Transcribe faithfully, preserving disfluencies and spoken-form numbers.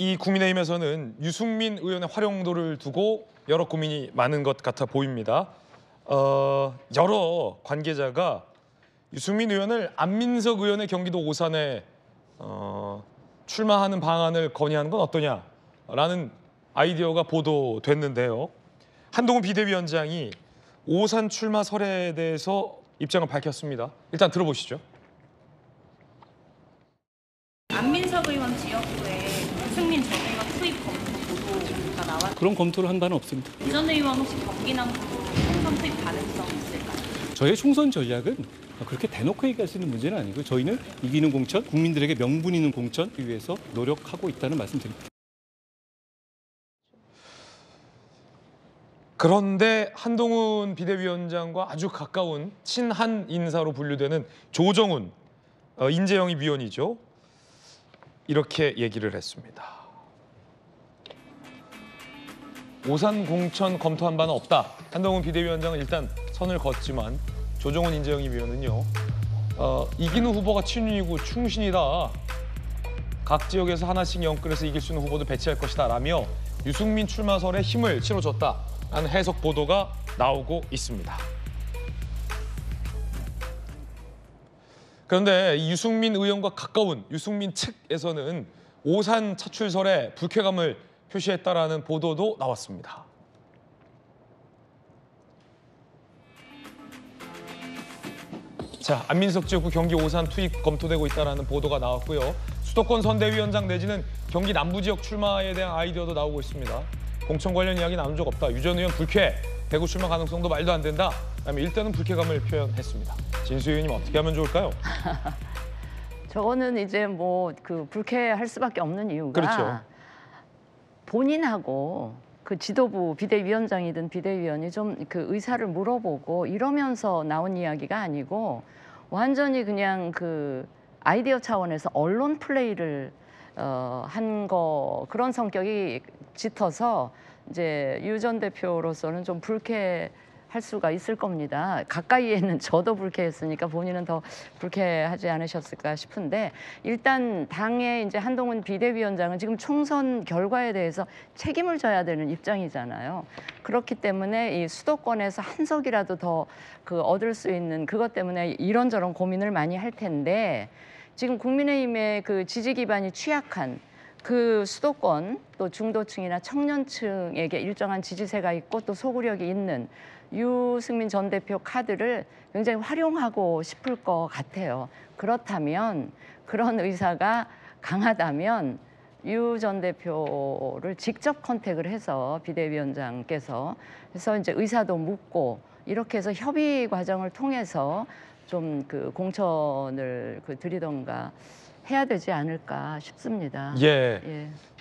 이 국민의힘에서는 유승민 의원의 활용도를 두고 여러 고민이 많은 것 같아 보입니다. 어, 여러 관계자가 유승민 의원을 안민석 의원의 경기도 오산에 어, 출마하는 방안을 건의하는 건 어떠냐라는 아이디어가 보도됐는데요. 한동훈 비대위원장이 오산 출마 설에 대해서 입장을 밝혔습니다. 일단 들어보시죠. 안민석 의원 지역구에 유승민 전 의원 투입 검토 보도가 나왔. 그런 검토를 한 바는 없습니다. 이 전 의원 혹시 경기남도 총선 투입 가능성 있을까요? 저의 총선 전략은 그렇게 대놓고 얘기할 수 있는 문제는 아니고 저희는 이기는 공천, 국민들에게 명분 있는 공천 위해서 노력하고 있다는 말씀드립니다. 그런데 한동훈 비대위원장과 아주 가까운 친한 인사로 분류되는 조정훈 어, 인재영입 위원이죠. 이렇게 얘기를 했습니다. 오산 공천 검토한 바는 없다. 한동훈 비대위원장은 일단 선을 걷지만 조정훈 인재영입 위원은요. 어, 이기는 후보가 친윤이고 충신이다. 각 지역에서 하나씩 영끌해서 이길 수 있는 후보도 배치할 것이다 라며 유승민 출마설에 힘을 실어줬다라는 해석 보도가 나오고 있습니다. 그런데 이 유승민 의원과 가까운 유승민 측에서는 오산 차출설에 불쾌감을 표시했다라는 보도도 나왔습니다. 자, 안민석 지역구 경기 오산 투입 검토되고 있다는 보도가 나왔고요. 수도권 선대위원장 내지는 경기 남부 지역 출마에 대한 아이디어도 나오고 있습니다. 공천 관련 이야기 나눈 적 없다. 유 전 의원 불쾌, 대구 출마 가능성도 말도 안 된다. 그다음에 일단은 불쾌감을 표현했습니다. 진수 의원님 어떻게 하면 좋을까요? 저거는 이제 뭐 그 불쾌할 수밖에 없는 이유가 그렇죠. 본인하고 그 지도부 비대위원장이든 비대위원이 좀 그 의사를 물어보고 이러면서 나온 이야기가 아니고 완전히 그냥 그 아이디어 차원에서 언론 플레이를 어, 한 거 그런 성격이 짙어서 이제 유 전 대표로서는 좀 불쾌할 수가 있을 겁니다. 가까이에 있는 저도 불쾌했으니까 본인은 더 불쾌하지 않으셨을까 싶은데 일단 당의 이제 한동훈 비대위원장은 지금 총선 결과에 대해서 책임을 져야 되는 입장이잖아요. 그렇기 때문에 이 수도권에서 한 석이라도 더 그 얻을 수 있는 그것 때문에 이런저런 고민을 많이 할 텐데 지금 국민의힘의 그 지지 기반이 취약한 그 수도권 또 중도층이나 청년층에게 일정한 지지세가 있고 또 소구력이 있는 유승민 전 대표 카드를 굉장히 활용하고 싶을 것 같아요. 그렇다면 그런 의사가 강하다면 유 전 대표를 직접 컨택을 해서 비대위원장께서 그래서 이제 의사도 묻고 이렇게 해서 협의 과정을 통해서 좀 그 공천을 그 드리던가 해야 되지 않을까 싶습니다. 예. 예.